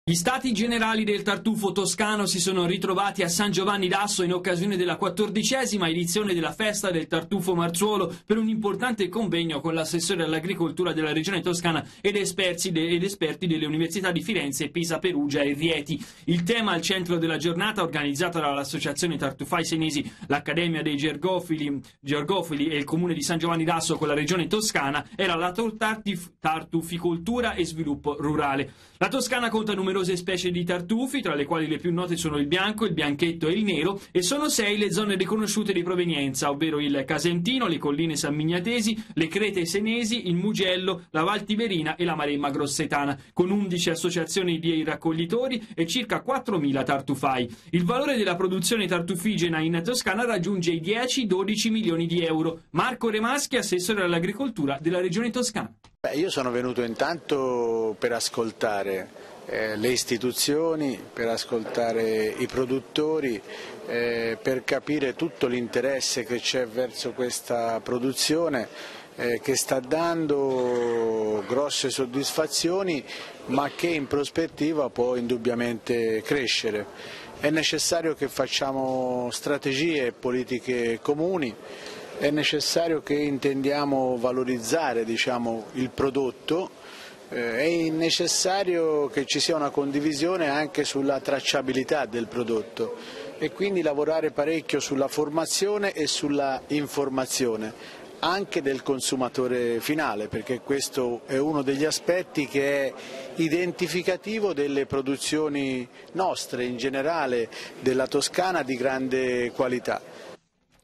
Gli Stati Generali del Tartufo toscano si sono ritrovati a San Giovanni d'Asso in occasione della 14ª edizione della Festa del Tartufo Marzuolo per un importante convegno con l'assessore all'agricoltura della regione toscana ed esperti delle università di Firenze, Pisa, Perugia e Rieti. Il tema al centro della giornata, organizzata dall'Associazione Tartufai Senesi, l'Accademia dei Gergofili e il Comune di San Giovanni d'Asso con la regione toscana, era la tartuficoltura e sviluppo rurale. La Toscana conta numerose specie di tartufi, tra le quali le più note sono il bianco, il bianchetto e il nero, e sono 6 le zone riconosciute di provenienza, ovvero il Casentino, le colline sammignatesi, le Crete senesi, il Mugello, la Val Tiberina e la Maremma grossetana, con 11 associazioni di raccoglitori e circa 4.000 tartufai. Il valore della produzione tartufigena in Toscana raggiunge i 10-12 milioni di euro. Marco Remaschi, assessore all'agricoltura della regione toscana. Io sono venuto intanto per ascoltare le istituzioni, per ascoltare i produttori, per capire tutto l'interesse che c'è verso questa produzione che sta dando grosse soddisfazioni ma che in prospettiva può indubbiamente crescere. È necessario che facciamo strategie e politiche comuni. È necessario che intendiamo valorizzare il prodotto, è necessario che ci sia una condivisione anche sulla tracciabilità del prodotto e quindi lavorare parecchio sulla formazione e sulla informazione anche del consumatore finale, perché questo è uno degli aspetti che è identificativo delle produzioni nostre in generale della Toscana di grande qualità.